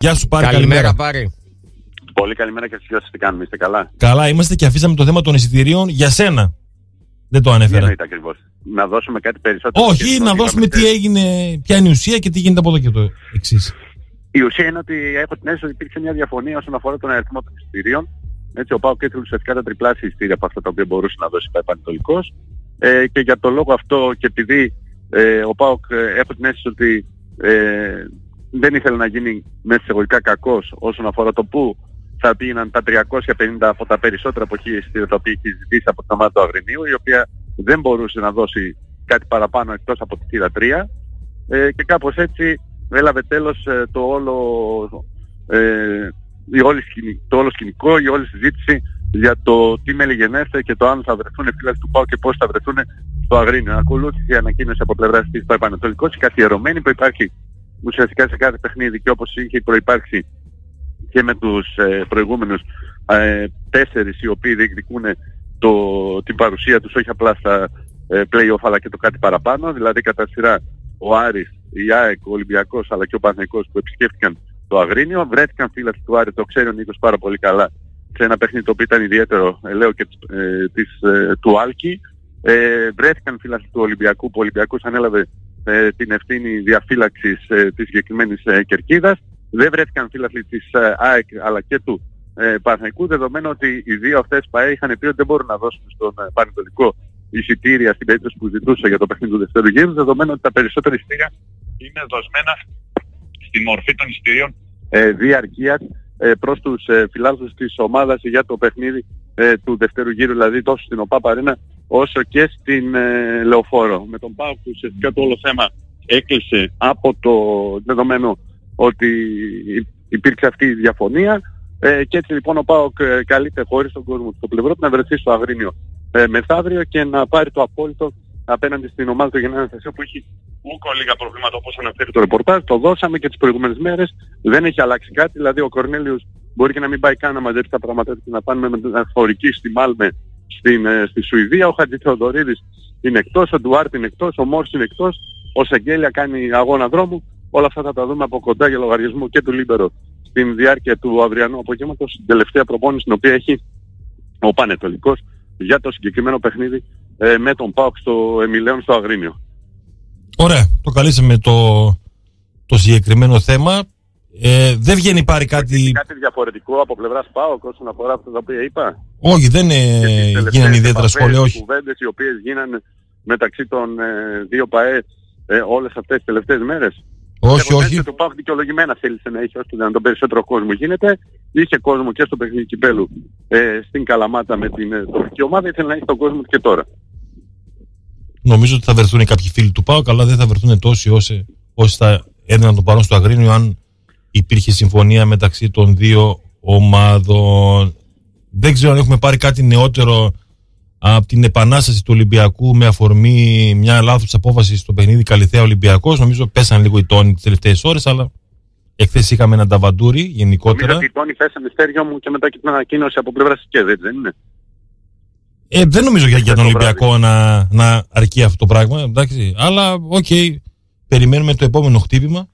Γεια σου Πάρη, καλημέρα. Πάρη. Πολύ καλημέρα και εσείς τι κάνουμε, είστε καλά? Καλά είμαστε και αφήσαμε το θέμα των εισιτηρίων για σένα. Δεν το ανέφερα. Τι εννοείται ακριβώς? Να δώσουμε κάτι περισσότερο? Όχι, να δώσουμε τι έγινε, ποια είναι η ουσία και τι γίνεται από εδώ και το εξής. Η ουσία είναι ότι έχω την αίσθηση ότι υπήρξε μια διαφωνία όσον αφορά τον αριθμό των εισιτηρίων. Έτσι, ο ΠΑΟΚ ήθελε ουσιαστικά τα τριπλάσια εισιτήρια από αυτά τα οποία μπορούσε να δώσει Πανετολικός. Και για τον λόγο αυτό και επειδή ο ΠΑΟΚ έχω την αίσθηση ότι δεν ήθελε να γίνει μέσα εισαγωγικά κακός όσον αφορά το που θα πήγαιναν τα 350 από τα περισσότερα από εκεί εισιτήρια τα οποία είχε ζητήσει από την ομάδα του Αγρινίου, η οποία δεν μπορούσε να δώσει κάτι παραπάνω εκτός από τη θύρα 3, και κάπως έτσι έλαβε τέλος το όλο σκηνικό, η όλη συζήτηση για το τι μελιγενέστε και το αν θα βρεθούν φύλακες του ΠΑΟΚ και πώς θα βρεθούν στο Αγρίνιο. Ακολούθησε η ανακοίνωση από πλευράς της Πανετολικός, η καθιερωμένη που υπάρχει ουσιαστικά σε κάθε παιχνίδι και όπως είχε προϋπάρξει και με τους προηγούμενους 4 οι οποίοι διεκδικούν την παρουσία τους όχι απλά στα play-off αλλά και το κάτι παραπάνω, δηλαδή κατά σειρά ο Άρης, η ΑΕΚ, ο Ολυμπιακός αλλά και ο Παναθηναϊκός που επισκέφτηκαν το Αγρίνιο. Βρέθηκαν φύλακες του Άρη, το ξέρει ο Νίκος πάρα πολύ καλά, σε ένα παιχνίδι το οποίο ήταν ιδιαίτερο, λέω και του Άλκη. Βρέθηκαν φύλακες του Ολυμπιακού, που ο Ολυμπιακός ανέλαβε την ευθύνη διαφύλαξης της συγκεκριμένης κερκίδας. Δεν βρέθηκαν φύλακες της ΑΕΚ αλλά και του Παναθηναϊκού, δεδομένου ότι οι δύο αυτές ΠΑΕ είχαν πει ότι δεν μπορούν να δώσουν στον Πανετολικό εισιτήρια στην περίπτωση που ζητούσε για το παιχνίδι του δεύτερου γύρου, δεδομένου ότι τα περισσότερα εισιτήρια είναι δοσμένα στη μορφή των εισιτηρίων διαρκείας προς τους φιλάθλους της ομάδας για το παιχνίδι του δεύτερου γύρου, δηλαδή τόσο στην ΟΠΑΠ Αρένα όσο και στην Λεωφόρο. Με τον ΠΑΟΚ ουσιαστικά το όλο θέμα έκλεισε από το δεδομένο ότι υπήρξε αυτή η διαφωνία, και έτσι λοιπόν ο ΠΑΟΚ καλείται χωρίς τον κόσμο του στο πλευρό του να βρεθεί στο Αγρίνιο μεθαύριο και να πάρει το απόλυτο απέναντι στην ομάδα του Γενναία Αναστασίου, που έχει ούκο λίγα προβλήματα όπως αναφέρει το ρεπορτάζ. Το δώσαμε και τις προηγούμενες μέρες, δεν έχει αλλάξει κάτι, δηλαδή ο Κορνέλιος μπορεί και να μην πάει καν να μαζέψει τα πράγματα και να πάνε με μεταφορική στη Μάλμε στη Σουηδία, ο Χατζηθεοδωρίδης είναι εκτός, ο Ντουάρτ είναι εκτός, ο Μόρς είναι εκτός, ο Σεγγέλια κάνει αγώνα δρόμου. Όλα αυτά θα τα δούμε από κοντά για λογαριασμό και του Λίμπερο στην διάρκεια του αυριανού απογεύματος, στην τελευταία προπόνηση την οποία έχει ο Πανετολικός για το συγκεκριμένο παιχνίδι με τον ΠΑΟΚ στο Εμιλέον στο Αγρίνιο. Ωραία, το καλύψαμε το συγκεκριμένο θέμα. Δεν βγαίνει πάρει κάτι διαφορετικό από πλευράς ΠΑΟΚ όσον αφορά αυτά τα οποία είπα? Όχι, δεν γίνανε ιδιαίτερα σχόλια, όχι. Οι κουβέντες οι οποίες γίνανε μεταξύ των δύο ΠΑΕ όλες αυτές τις τελευταίες μέρες. Όχι. Το ΠΑΟΚ δικαιολογημένα θέλησε να έχει όσο να τον περισσότερο κόσμο γίνεται. Είχε κόσμο και στο παιχνίδι κυπέλου στην Καλαμάτα με την τοπική ομάδα, ήθελε να έχει τον κόσμο και τώρα. Νομίζω ότι θα βρεθούν κάποιοι φίλοι του ΠΑΟΚ, αλλά δεν θα βρεθούν τόσοι όσοι θα έδιναν τον παρόν στο Αγρίνιο αν υπήρχε συμφωνία μεταξύ των δύο ομάδων. Δεν ξέρω αν έχουμε πάρει κάτι νεότερο από την επανάσταση του Ολυμπιακού με αφορμή μια λάθος απόφαση στο παιχνίδι Καλιθέα Ολυμπιακός. Νομίζω πέσαν λίγο οι τόνοι τις τελευταίες ώρες, αλλά εχθές είχαμε ένα ταβαντούρι γενικότερα. Νομίζω ότι οι τόνοι πέσαν στέριο μου και μετά και την ανακοίνωση από πλευράς ΚΕΔ, έτσι δεν είναι? Δεν νομίζω για τον Ολυμπιακό να αρκεί αυτό το πράγμα, εντάξει. Αλλά οκ, περιμένουμε το επόμενο χτύπημα.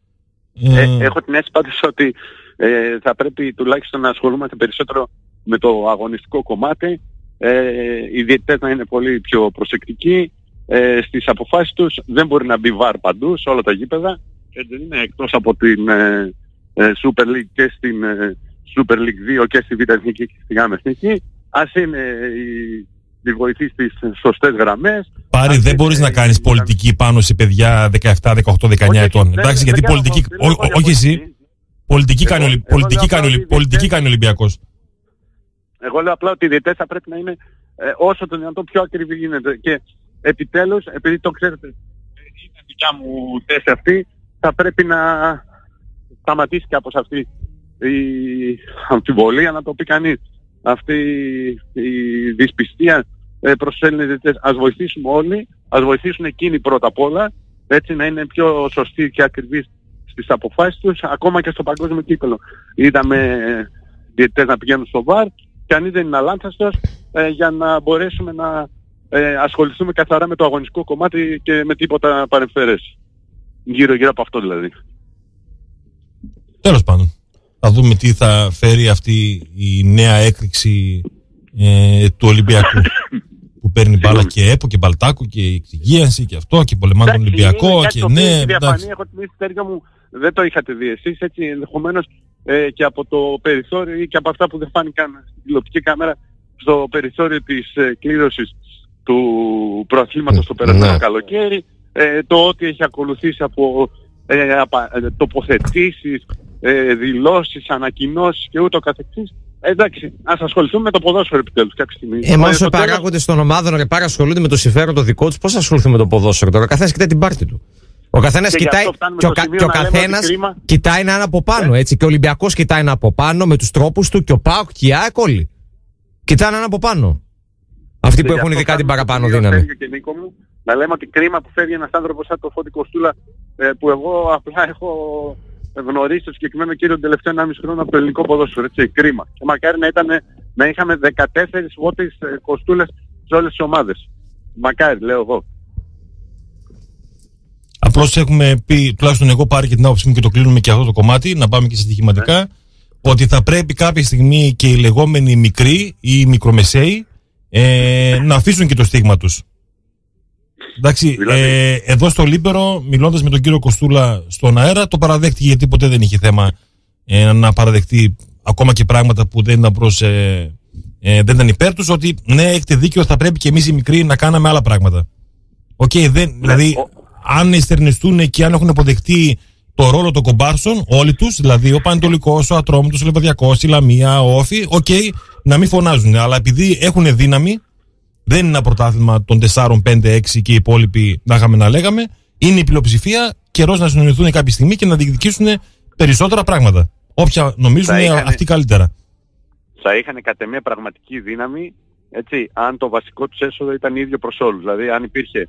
Έχω την αίσθηση πάντως ότι θα πρέπει τουλάχιστον να ασχολούμαστε περισσότερο με το αγωνιστικό κομμάτι. Οι διαιτητές να είναι πολύ πιο προσεκτικοί στις αποφάσεις τους. Δεν μπορεί να μπει βαρ παντού σε όλα τα γήπεδα. Δεν είναι εκτός από την Super League και στην Super League 2 και στη Β' Εθνική και στη Γ' Εθνική. Ας είναι η βοηθή στις σωστές γραμμές. Πάρη, δεν μπορείς να κάνεις πολιτική πάνω σε παιδιά 17, 18, 19 ετών. Εντάξει, γιατί πολιτική... Όχι εσύ. Πολιτική κάνει ο Ολυμπιακός. Εγώ λέω απλά ότι οι διαιτητές θα πρέπει να είναι όσο το δυνατόν πιο ακριβή γίνεται. Και επιτέλους, επειδή το ξέρετε, είναι δικιά μου θέση αυτή, θα πρέπει να σταματήσει κάπως αυτή η αμφιβολία, να το πει κανείς. Αυτή η δυσπιστία προς τους Έλληνες διαιτητές. Ας βοηθήσουμε όλοι, ας βοηθήσουν εκείνοι πρώτα απ' όλα, έτσι να είναι πιο σωστοί και ακριβείς στις αποφάσεις τους, ακόμα και στο παγκόσμιο κύπελλο. Είδαμε διαιτητές να πηγαίνουν στο ΒΑΡ, και αν δεν είναι αλάνθαστος, για να μπορέσουμε να ασχοληθούμε καθαρά με το αγωνιστικό κομμάτι και με τίποτα παρεμφερές. Γύρω-γύρω από αυτό δηλαδή. Τέλος πάντων. Θα δούμε τι θα φέρει αυτή η νέα έκρηξη του Ολυμπιακού. Που παίρνει μπάλα και ΕΠΟ και Μπαλτάκο και εξυγίανση και αυτό και πολεμά τον Ολυμπιακό. Και ναι, διαφανή, έχω θυμίσει Στέργιο μου, δεν το είχατε δει εσείς, έτσι ενδεχομένως και από το περιθώριο ή και από αυτά που δεν φάνηκαν στην τηλεοπτική κάμερα στο περιθώριο της κλήρωσης του προαθλήματος το περασμένο καλοκαίρι, το ότι έχει ακολουθήσει από τοποθετήσεις, δηλώσεις, ανακοινώσεις και ούτω καθεξής. Εντάξει, ας ασχοληθούμε με το ποδόσφαιρο επιτέλους κάποια στιγμή. Εμάς οι παράγοντες των ομάδων ρε πάρα ασχολούνται με το συμφέρον το δικό τους. Πώς ασχοληθούν με το ποδόσφαιρο τώρα? Ο καθένας κοιτάει την πάρτη του. Ο καθένας κοιτάει και ο καθένας κοιτάει έναν από πάνω, έτσι. Και ο Ολυμπιακός κοιτάει έναν από πάνω με τους τρόπους του και ο ΠΑΟΚ και η ΑΕΚ όλοι. Κοιτάνε έναν από πάνω. Αυτοί που έχουν ειδικά την παραπάνω δύναμη. Και Νίκο μου, να λέμε ότι κρίμα που φεύγει ένας άνθρωπος σαν το Φώτη Κοστούλα, που εγώ απλά έχω γνωρίσει το συγκεκριμένο κύριο τον τελευταίο 1,5 χρόνο από το ελληνικό ποδόσφαιρο. Έτσι, κρίμα. Και μακάρι να είχαμε 14 Φώτης Κοστούλες σε όλες τις ομάδες. Μακάρι, λέω εγώ. Απλώς έχουμε πει, τουλάχιστον εγώ πάρει και την άποψή μου και το κλείνουμε και αυτό το κομμάτι, να πάμε και σε στοιχηματικά, ότι θα πρέπει κάποια στιγμή και οι λεγόμενοι μικροί ή οι μικρομεσαίοι να αφήσουν και το στίγμα τους. Εντάξει, εδώ στο Λίμπερο, μιλώντας με τον κύριο Κοστούλα στον αέρα, το παραδέχτηκε γιατί ποτέ δεν είχε θέμα να παραδεχτεί ακόμα και πράγματα που δεν δεν ήταν υπέρ τους, ότι ναι, έχετε δίκιο, θα πρέπει και εμείς οι μικροί να κάναμε άλλα πράγματα. Δηλαδή, αν εστερνιστούν και αν έχουν αποδεχτεί το ρόλο των κομπάρσων, όλοι τους, δηλαδή ο Πανετολικός, ο Ατρόμητος, ο Λεβαδιακός, η Λαμία, ο Όφη, να μην φωνάζουν. Αλλά επειδή έχουν δύναμη, δεν είναι ένα πρωτάθλημα των 4, 5, 6 και οι υπόλοιποι να είχαμε να λέγαμε, είναι η πλειοψηφία, καιρός να συνοηθούν κάποια στιγμή και να διεκδικήσουν περισσότερα πράγματα. Όποια νομίζουν αυτοί καλύτερα. Θα είχαν κατ' εμέ πραγματική δύναμη, έτσι, αν το βασικό τους έσοδο ήταν ίδιο προς όλους. Δηλαδή, αν υπήρχε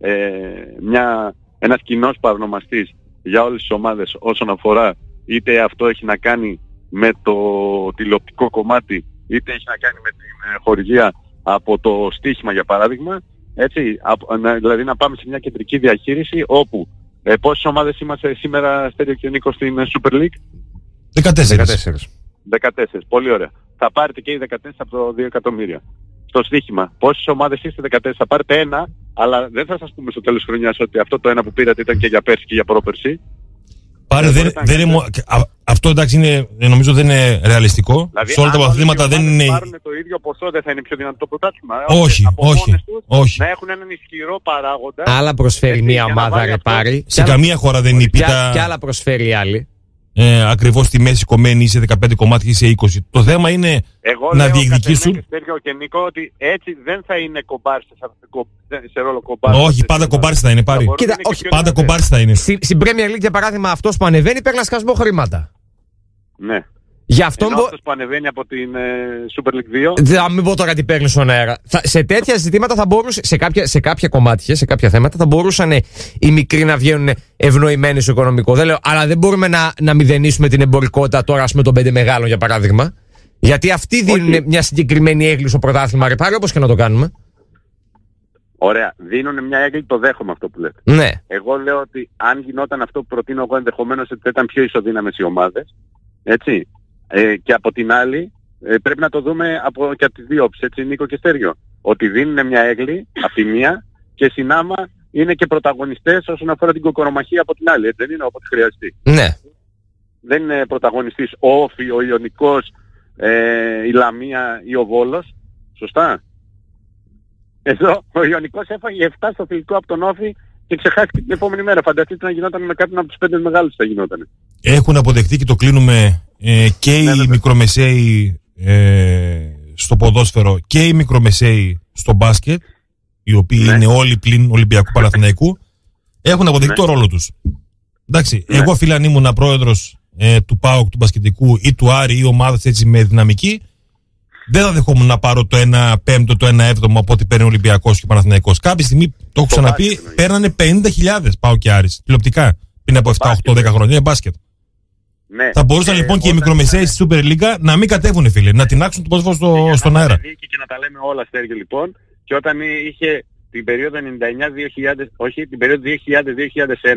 ένας κοινός παρονομαστής για όλες τις ομάδες όσον αφορά, είτε αυτό έχει να κάνει με το τηλεοπτικό κομμάτι, είτε έχει να κάνει με την χορηγία από το στοίχημα για παράδειγμα, έτσι, δηλαδή να πάμε σε μια κεντρική διαχείριση όπου πόσες ομάδες είμαστε σήμερα, Στέριο και Νίκο, στην Super League? 14. Πολύ ωραία. Θα πάρετε και οι 14 από το 2 εκατομμύρια. Στο στοίχημα, πόσες ομάδες είστε? 14. Θα πάρετε ένα, αλλά δεν θα σας πούμε στο τέλος χρονιάς ότι αυτό το ένα που πήρατε ήταν και για πέρσι και για πρόπερσι. Αυτό εντάξει νομίζω δεν είναι ρεαλιστικό. Δηλαδή, σε όλα τα πρωταθλήματα δεν είναι. Αν πάρουν το ίδιο ποσό, δεν θα είναι πιο δυνατό το πρωτάθλημα? Όχι. Να έχουν έναν ισχυρό παράγοντα. Άλλα προσφέρει μία ομάδα ρε πάρει. Σε καμία χώρα δεν είναι η πίτα. Και άλλα προσφέρει η άλλη. Ακριβώς στη μέση κομμένη είσαι 15 κομμάτια ή σε 20. Το θέμα είναι να διεκδικήσουν. Εγώ λέω και Νίκο ότι έτσι δεν θα είναι κομπάρσες σε ρόλο κομπάρσες. Όχι, πάντα κομπάρσες θα είναι. Κοίτα, όχι, πάντα κομπάρσες θα είναι. Στην Premier League για παράδειγμα, αυτός που ανεβαίνει παίρνει σκασμό χρήματα. Ναι. Για αυτόν αυτός που ανεβαίνει από την Super League 2. Δεν μην πω τώρα τι παίρνει στον αέρα. Σε τέτοια ζητήματα θα μπορούσε, σε κάποια κομμάτια, σε κάποια θέματα θα μπορούσαν οι μικροί να βγαίνουν ευνοημένοι στο οικονομικό. Δεν λέω, αλλά δεν μπορούμε να μηδενίσουμε την εμπορικότητα τώρα, ας πούμε, των 5 μεγάλων για παράδειγμα. Γιατί αυτοί δίνουν μια συγκεκριμένη έγκλη στο πρωτάθλημα, ρε πάλι, όπως και να το κάνουμε. Ωραία. Δίνουν μια έγκλη, το δέχομαι αυτό που λέτε. Ναι. Εγώ λέω ότι αν γινόταν αυτό που προτείνω εγώ, ενδεχομένως ότι θα ήταν πιο ισοδύναμες οι ομάδες. Έτσι. Και από την άλλη, πρέπει να το δούμε και από τις δύο όψεις, έτσι, Νίκο και Στέριο. Ότι δίνουν μια έγκλη από τη μία και συνάμα είναι και πρωταγωνιστές όσον αφορά την κοκορομαχία από την άλλη. Έτσι, δεν είναι όποτε χρειαστεί. Ναι. Δεν είναι πρωταγωνιστής ο Όφη, ο Ιωνικός, η Λαμία ή ο Βόλος. Σωστά. Εδώ ο Ιωνικός έφαγε 7 στο φιλικό από τον Όφη και ξεχάστηκε την επόμενη μέρα. Φανταστείτε να γινόταν με κάποιον από τους 5 μεγάλους θα γινόταν. Έχουν αποδεχτεί και το κλείνουμε και οι μικρομεσαίοι στο ποδόσφαιρο και οι μικρομεσαίοι στο μπάσκετ, οι οποίοι είναι όλοι πλην Ολυμπιακού Παναθηναϊκού, έχουν αποδεχτεί το ρόλο τους. Εντάξει, εγώ φίλε αν ήμουν πρόεδρος του ΠΑΟΚ, του μπασκετικού ή του Άρη ή ομάδας έτσι με δυναμική, δεν θα δεχόμουν να πάρω το 1/5, το 1/7 από ό,τι παίρνει ο Ολυμπιακός και ο Παναθηναϊκός. Κάποια στιγμή, το έχω ξαναπεί, παίρνανε 50.000 ΠΑΟΚ και Άρης τηλεοπτικά πριν από 7, 8, 10 χρόνια. Είναι μπάσκετ. Ναι. Θα μπορούσαν λοιπόν και οι μικρομεσαίοι στη Super League να μην κατέβουν, φίλε, να τεινάξουν το ποδόσφαιρο στον αέρα. Και να τα λέμε όλα, Στέργιο, λοιπόν, και όταν είχε την περίοδο 99-2000, όχι, την περίοδο 2000-2001,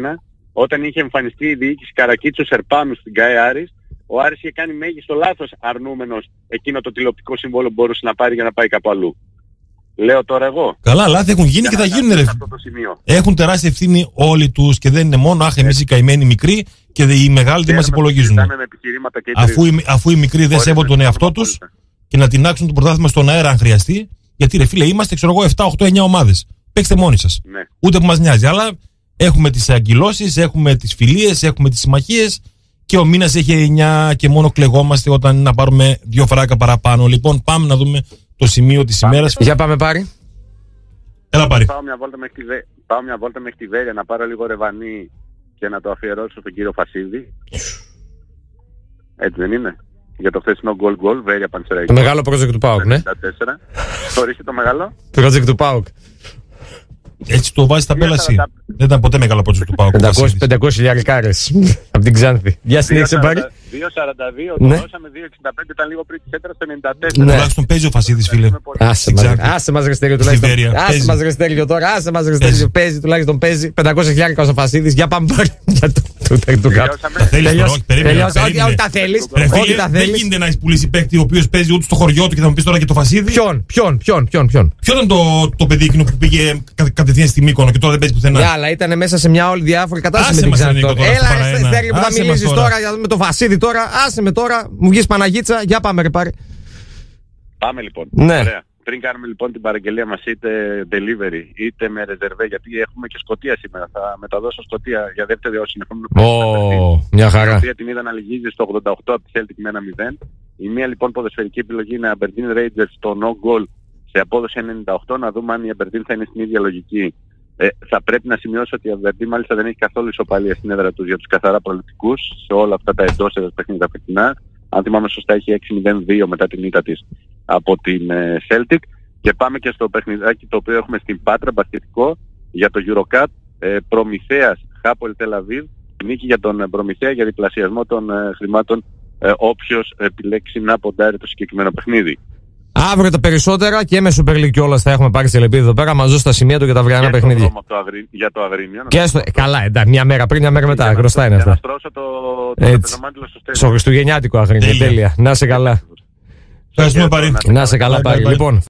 όταν είχε εμφανιστεί η διοίκηση Καρακίτσου Σερπάνου στην ΚΑΕ Άρης, ο Άρης είχε κάνει μέγιστο λάθος αρνούμενος εκείνο το τηλεοπτικό σύμβολο που μπορούσε να πάρει για να πάει κάπου αλλού. Λέω τώρα εγώ. Καλά, λάθη έχουν γίνει και θα γίνουν. Έχουν τεράστια ευθύνη όλοι τους και δεν είναι μόνο εμείς οι καημένοι μικροί και οι μεγάλοι δεν μας υπολογίζουν. Αφού οι μικροί δεν σέβονται τον εαυτό τους και να τεινάξουν το πρωτάθλημα στον αέρα αν χρειαστεί, γιατί ρε φίλε είμαστε 7, 8, 9 ομάδες. Παίξτε μόνοι σας. Ναι. Ούτε που μας νοιάζει. Αλλά έχουμε τις αγκυλώσεις, έχουμε τις φιλίες, έχουμε τις συμμαχίες και ο μήνας έχει 9 και μόνο κλεγόμαστε όταν να πάρουμε 2 φράκα παραπάνω. Λοιπόν, πάμε να δούμε το σημείο της ημέρας. Για πάμε Πάρη. Έλα Πάρη. Πάω μια βόλτα μέχρι τη Βέρεια να πάρω λίγο ρεβανί και να το αφιερώσω στον κύριο Φασίδη. Έτσι δεν είναι? Για το χθεσινό γκολ Βέρεια Πανσεραϊκό. Το μεγάλο project του ΠΑΟΚ, ναι. Ορίστε το μεγάλο. Project του ΠΑΟΚ. Έτσι το βάζει στα πέλαση. Δεν ήταν ποτέ μεγάλο project του ΠΑΟΚ. 500.000 κάρες από την Ξάνθη. Για συνέχισε Πάρη. 2.42, το δώσαμε 2.65, ήταν λίγο πριν τις έτρας το 94. Τουλάχιστον παίζει ο Φασίδης, φίλε. Άσε μας Ρεστέριο τουλάχιστον. Άσε μας Ρεστέριο τώρα, άσε μας Ρεστέριο. Παίζει τουλάχιστον, παίζει 500.000 ο Φασίδης. Για πάμε Πάρη. Ό,τι τα θέλεις. Δεν γίνεται να έχεις πουλήσει παίκτη ο οποίος παίζει ούτε στο χωριό του και θα μου πεις τώρα και το Φασίδη. Ποιον. Ποιο ήταν το παιδί εκείνο που πήγε κατευθείαν στη Μύκονο και τώρα δεν παίζει πουθενά? Ναι, αλλά ήταν μέσα σε μια όλη διάφορη κατάσταση με την Ξάνθη. Έλα, Στέριο που θα μιλήσεις τώρα με το Φασίδη τώρα. Άσε με τώρα, μου βγεις Παναγίτσα. Για πάμε ρε Πάρη. Πάμε λοιπόν. Ναι. Ωραία. Πριν κάνουμε λοιπόν την παραγγελία μας είτε delivery είτε με ρεζερβέ, γιατί έχουμε και Σκωτία σήμερα. Θα μεταδώσω Σκωτία για δεύτερη όσοι είναι. Μια χαρά. Η οποία την είδα να λυγίζει στο 88 από τη Celtic με 1-0. Η μία λοιπόν ποδοσφαιρική επιλογή είναι Aberdeen Rangers στο no goal σε απόδοση 98. Να δούμε αν η Aberdeen θα είναι στην ίδια λογική. Θα πρέπει να σημειώσω ότι η Aberdeen μάλιστα δεν έχει καθόλου ισοπαλία στην έδρα τους για τους καθαρά προληπτικούς σε όλα αυτά τα εντός έδρας παιχνίδια φετινά. Αν θυμάμαι σωστά έχει 6-0-2 μετά την ήττα της από την Celtic. Και πάμε και στο παιχνιδάκι το οποίο έχουμε στην Πάτρα, μπασκετικό, για το EuroCup. Προμηθέας Χάπολ Τελαβίβ, νίκη για τον Προμηθέα για διπλασιασμό των χρημάτων όποιος επιλέξει να ποντάρει το συγκεκριμένο παιχνίδι. Αύριο τα περισσότερα και με Super League κιόλας θα έχουμε πάρει σε λεπίδι εδώ πέρα. Μαζί στα σημεία του για τα αυριανά παιχνίδια. Για το Αγρίνιο. Καλά, εντάξει, μια μέρα πριν, μια μέρα μετά. Γνωστά είναι αυτά. Να στρώσω το πεδομάντιλο στο Χριστουγεννιάτικο Αγρίνιο. Τέλεια. Να σε καλά. Ευχαριστούμε Πάρη. Να σε καλά Πάρη. Λοιπόν.